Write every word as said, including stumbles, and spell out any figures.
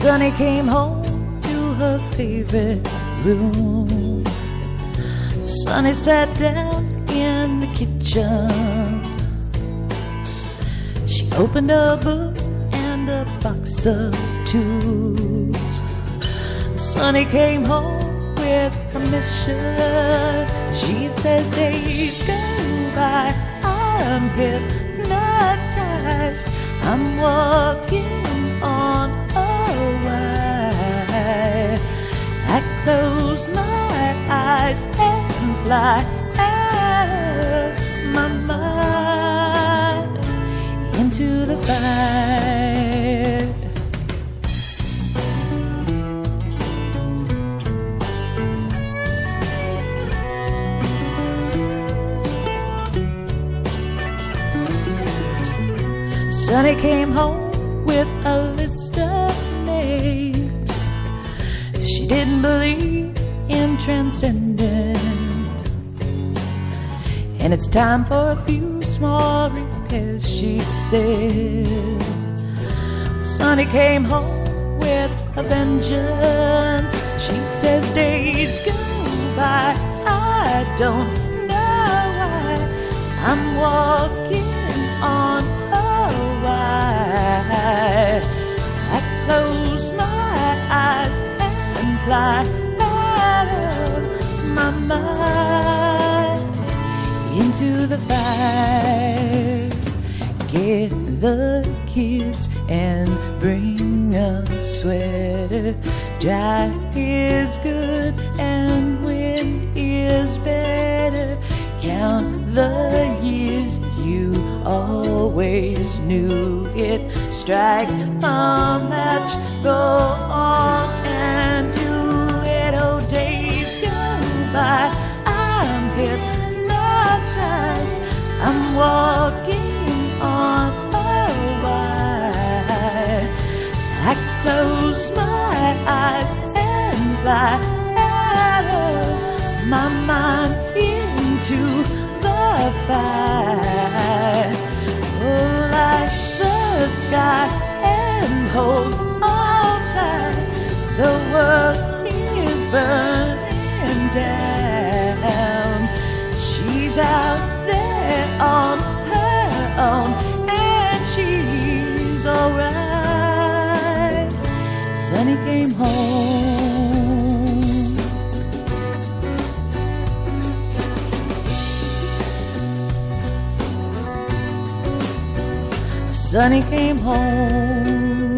Sonny came home to her favorite room. Sonny sat down in the kitchen. She opened a book and a box of tools. Sonny came home with permission. She says days go by, I'm hypnotized, I'm walking on a wire. I close my eyes and fly out of my mind into the fire. Sonny came home with a list of names. She didn't believe in transcendent, and it's time for a few small repairs, she said. Sonny came home with a vengeance. She says days go by, I don't know why, I'm walking on a wire. I close my eyes and fly out of my mind into the fire. Get the kids and bring a sweater. Dry is good and wind is better. Count the years, you always knew it. Strike a match, go on and do it. Oh, days go by, I'm hypnotized, I'm walking on a wire. I close my eyes and fly out of my mind into the fire. Oh, light the sky and hold on tight. The world is burning down. She's out there on her own, and she's alright. Sonny came home. Sonny came home.